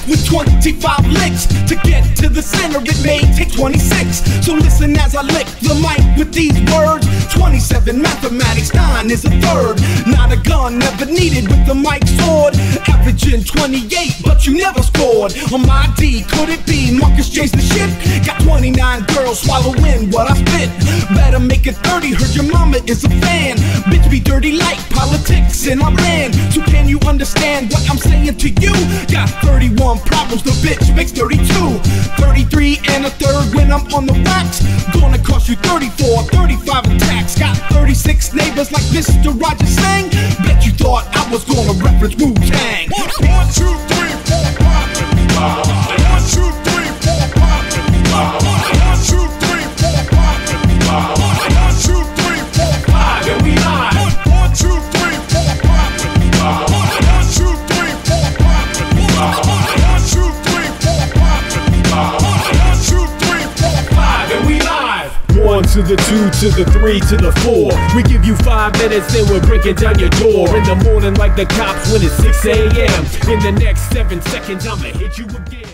with 25 licks. To get to the center it may take 26. So listen as I lick the mic with these words. 27 mathematics, 9 is a third. Not a gun, never needed with the mic sword. Averaging 28, but you never scored. On my D, could it be Marcus James the shit? Got 29 girls swallowing what I spit. Better make it 30, heard your mama is a fan. Bitch be dirty like politics in Iran. So can you understand what I'm saying to you? Got 31 problems, the bitch makes 32. 33 and a third when I'm on the wax. Gonna cost you 34, 35 attacks. Got 36 neighbors like Mr. Roger Sang. Bet you thought I was gonna reference Wu-Tang. 1, 2, 3, 4, 5. 1, 2, 3, 4, 5. 1, 2, 3, 4, 5. 1, 2, 3, 4, 5. And we live. 1, 2, 3, 4, 5. 1, 2, 3, 4, 5. 1, 2, 3, 4, 5. 1, 2, 3, 4, 5. And we live. 1 to the 2 to the 3 to the 4. We give you 5 minutes, then we're breaking down your door. In the morning like the cops when it's 6 a.m. In the next 7 seconds I'ma hit you again.